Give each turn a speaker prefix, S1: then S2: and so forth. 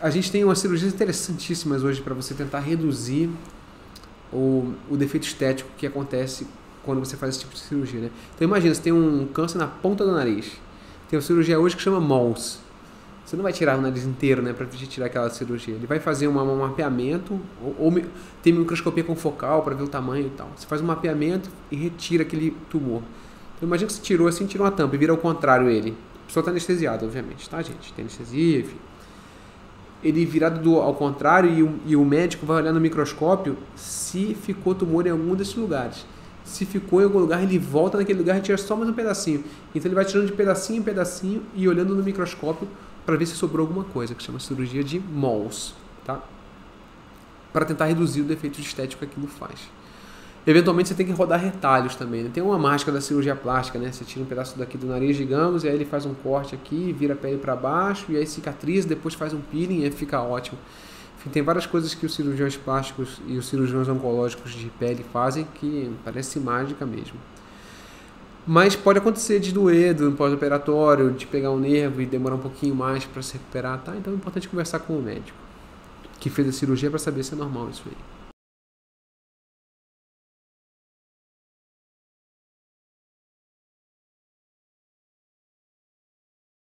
S1: a gente tem umas cirurgias interessantíssimas hoje para você tentar reduzir o defeito estético que acontece quando você faz esse tipo de cirurgia, né? Então imagina, você tem um câncer na ponta do nariz. Tem uma cirurgia hoje que chama MOLS. Você não vai tirar o nariz inteiro, né, para tirar aquela cirurgia. Ele vai fazer um mapeamento, ou tem microscopia confocal para ver o tamanho e tal. Você faz um mapeamento e retira aquele tumor. Então imagina que você tirou assim, tirou uma tampa e vira ao contrário ele. A pessoa está anestesiada, obviamente, tá, gente? Tem anestesia, enfim. Ele virado ao contrário e o médico vai olhar no microscópio se ficou tumor em algum desses lugares. Se ficou em algum lugar, ele volta naquele lugar e tira só mais um pedacinho. Então ele vai tirando de pedacinho em pedacinho e olhando no microscópio para ver se sobrou alguma coisa, que chama cirurgia de MOLS, tá? Para tentar reduzir o defeito estético que aquilo faz. Eventualmente você tem que rodar retalhos também, né? Tem uma mágica da cirurgia plástica, né? Você tira um pedaço daqui do nariz, digamos, e aí ele faz um corte aqui, vira a pele para baixo, e aí cicatriza, depois faz um peeling e aí fica ótimo. Enfim, tem várias coisas que os cirurgiões plásticos e os cirurgiões oncológicos de pele fazem que parece mágica mesmo. Mas pode acontecer de doer no pós-operatório, de pegar um nervo e demorar um pouquinho mais para se recuperar, tá? Então é importante conversar com o médico que fez a cirurgia para saber se é normal isso aí.